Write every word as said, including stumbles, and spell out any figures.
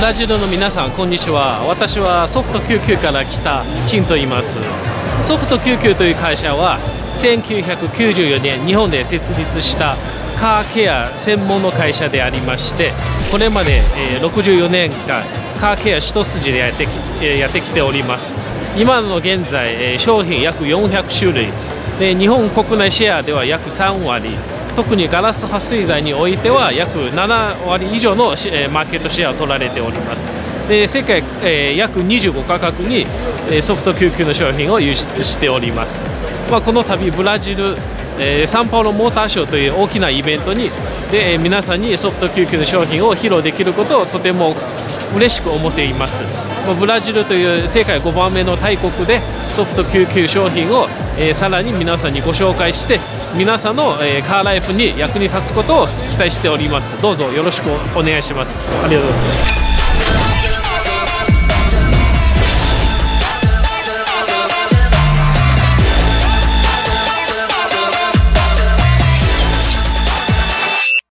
ラジルの皆さん、こんにちは。私はソフト救急から来たチンと言います。ソフト救急という会社はせんきゅうひゃくきゅうじゅうよねん日本で設立したカーケア専門の会社でありまして、これまでろくじゅうよねんかんカーケア一筋でやってき、やってきております。今の現在商品約よんひゃくしゅるいで、日本国内シェアでは約さんわり、特にガラス撥水剤においては約ななわり以上のマーケットシェアを取られております。で、世界、えー、約にじゅうごかこくにソフト救急の商品を輸出しております。まあ、この度ブラジル、えー、サンパウロモーターショーという大きなイベントにで皆さんにソフト救急の商品を披露できることをとても嬉しく思っています。ブラジルという世界ごばんめの大国でソフト救急商品を、えー、さらに皆さんにご紹介して皆さんの、えー、カーライフに役に立つことを期待しております。どうぞよろしくお願いします。ありがとうございます。